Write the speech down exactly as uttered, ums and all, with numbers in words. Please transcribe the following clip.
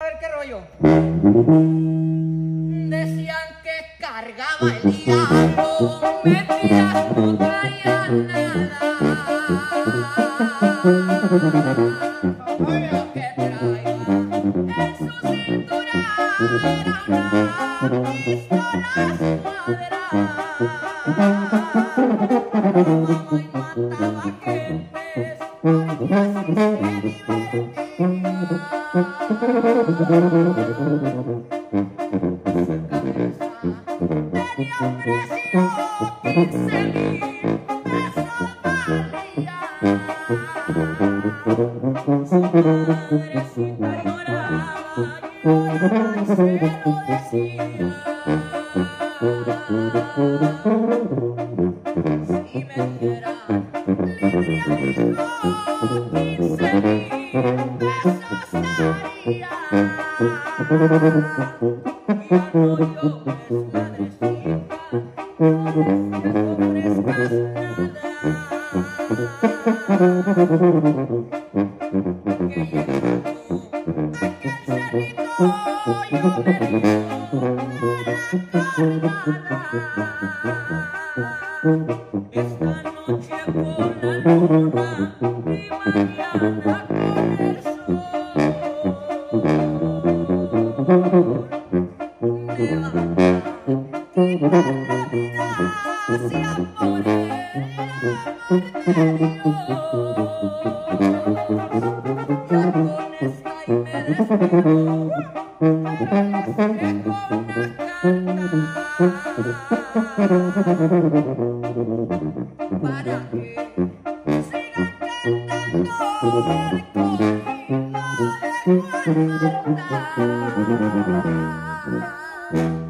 ver qué rollo. Decían que cargaba el diablo, mentiras no traía nada. Lo que traía en su cintura era una pistola de madera. Hoy mataba gentes para que sigan cantando.